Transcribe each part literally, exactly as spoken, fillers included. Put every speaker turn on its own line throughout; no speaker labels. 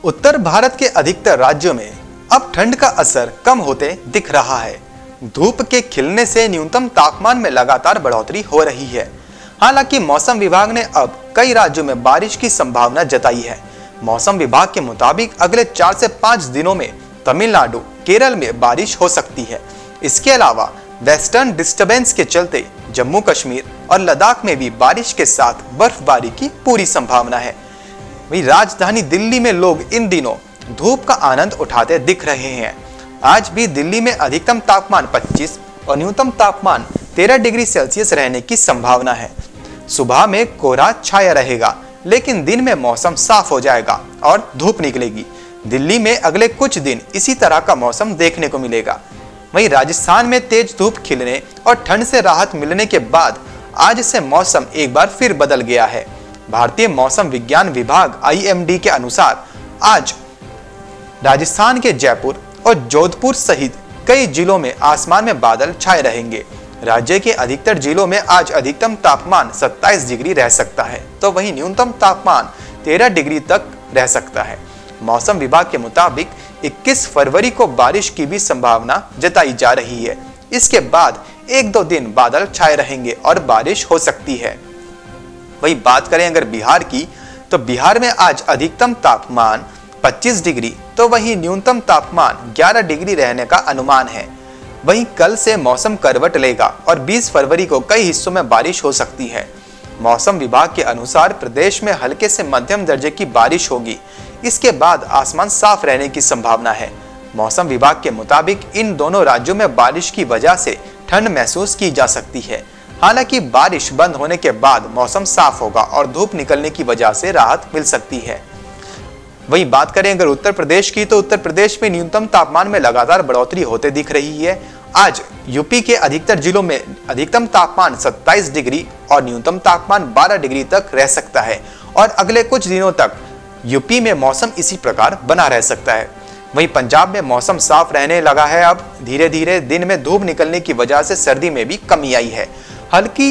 उत्तर भारत के अधिकतर राज्यों में अब ठंड का असर कम होते दिख रहा है। धूप के खिलने से न्यूनतम तापमान में लगातार बढ़ोतरी हो रही है। हालांकि मौसम विभाग ने अब कई राज्यों में बारिश की संभावना जताई है। मौसम विभाग के मुताबिक अगले चार से पाँच दिनों में तमिलनाडु, केरल में बारिश हो सकती है। इसके अलावा वेस्टर्न डिस्टर्बेंस के चलते जम्मू कश्मीर और लद्दाख में भी बारिश के साथ बर्फबारी की पूरी संभावना है। वहीं राजधानी दिल्ली में लोग इन दिनों धूप का आनंद उठाते दिख रहे हैं। आज भी दिल्ली में अधिकतम तापमान पच्चीस और न्यूनतम तापमान तेरह डिग्री सेल्सियस रहने की संभावना है। सुबह में कोहरा छाया रहेगा, लेकिन दिन में मौसम साफ हो जाएगा और धूप निकलेगी। दिल्ली में अगले कुछ दिन इसी तरह का मौसम देखने को मिलेगा। वहीं राजस्थान में तेज धूप खिलने और ठंड से राहत मिलने के बाद आज से मौसम एक बार फिर बदल गया है। भारतीय मौसम विज्ञान विभाग आई एम डी के अनुसार आज राजस्थान के जयपुर और जोधपुर सहित कई जिलों में आसमान में बादल छाए रहेंगे। राज्य के अधिकतर जिलों में आज अधिकतम तापमान सत्ताईस डिग्री रह सकता है, तो वहीं न्यूनतम तापमान तेरह डिग्री तक रह सकता है। मौसम विभाग के मुताबिक इक्कीस फरवरी को बारिश की भी संभावना जताई जा रही है। इसके बाद एक दो दिन बादल छाए रहेंगे और बारिश हो सकती है। वही बात करें अगर बिहार की, तो बिहार में आज अधिकतम तापमान पच्चीस डिग्री तो वहीं न्यूनतम तापमान ग्यारह डिग्री रहने का अनुमान है। वहीं कल से मौसम करवट लेगा और बीस फरवरी को कई हिस्सों में बारिश हो सकती है। मौसम विभाग के अनुसार प्रदेश में हल्के से मध्यम दर्जे की बारिश होगी। इसके बाद आसमान साफ रहने की संभावना है। मौसम विभाग के मुताबिक इन दोनों राज्यों में बारिश की वजह से ठंड महसूस की जा सकती है। हालांकि बारिश बंद होने के बाद मौसम साफ होगा और धूप निकलने की वजह से राहत मिल सकती है। वहीं बात करें अगर उत्तर प्रदेश की, तो उत्तर प्रदेश में न्यूनतम तापमान में लगातार बढ़ोतरी होते दिख रही है। आज यूपी के अधिकतर जिलों में अधिकतम तापमान सत्ताईस डिग्री और न्यूनतम तापमान बारह डिग्री तक रह सकता है और अगले कुछ दिनों तक यूपी में मौसम इसी प्रकार बना रह सकता है। वहीं पंजाब में मौसम साफ रहने लगा है। अब धीरे धीरे दिन में धूप निकलने की वजह से सर्दी में भी कमी आई है। हल्की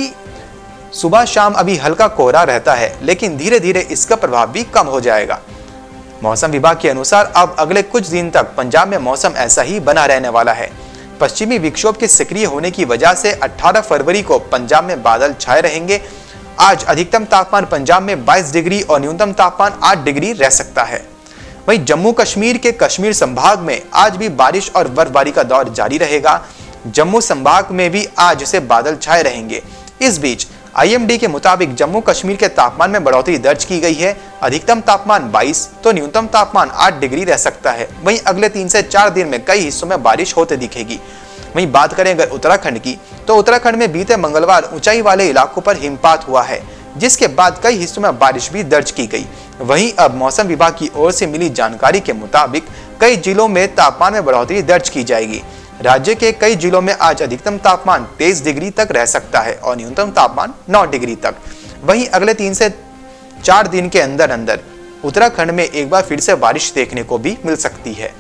सुबह शाम अभी हल्का कोहरा रहता है, लेकिन धीरे धीरे इसका प्रभाव भी कम हो जाएगा। मौसम विभाग के अनुसार अब अगले कुछ दिन तक पंजाब में मौसम ऐसा ही बना रहने वाला है। पश्चिमी विक्षोभ के सक्रिय होने की वजह से अठारह फरवरी को पंजाब में बादल छाए रहेंगे। आज अधिकतम तापमान पंजाब में बाईस डिग्री और न्यूनतम तापमान आठ डिग्री रह सकता है। वहीं जम्मू कश्मीर के कश्मीर संभाग में आज भी बारिश और बर्फबारी का दौर जारी रहेगा। जम्मू संभाग में भी आज से बादल छाए रहेंगे। इस बीच आई एम डी के मुताबिक जम्मू कश्मीर के तापमान में बढ़ोतरी दर्ज की गई है। अधिकतम तापमान बाईस तो न्यूनतम तापमान आठ डिग्री रह सकता है। वहीं अगले तीन से चार दिन में कई हिस्सों में बारिश होते दिखेगी। वहीं बात करें अगर उत्तराखंड की, तो उत्तराखंड में बीते मंगलवार ऊंचाई वाले इलाकों पर हिमपात हुआ है, जिसके बाद कई हिस्सों में बारिश भी दर्ज की गई। वहीं अब मौसम विभाग की ओर से मिली जानकारी के मुताबिक कई जिलों में तापमान में बढ़ोतरी दर्ज की जाएगी। राज्य के कई जिलों में आज अधिकतम तापमान तेईस डिग्री तक रह सकता है और न्यूनतम तापमान नौ डिग्री तक। वहीं अगले तीन से चार दिन के अंदर अंदर उत्तराखंड में एक बार फिर से बारिश देखने को भी मिल सकती है।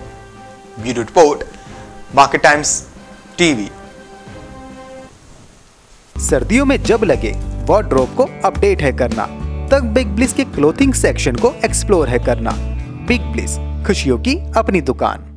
Bureau report, Market Times TV.
सर्दियों में जब लगे वार्डरोब को अपडेट है करना, तब बिग ब्लिस के क्लोथिंग सेक्शन को एक्सप्लोर है करना। बिग ब्लिस, खुशियों की अपनी दुकान।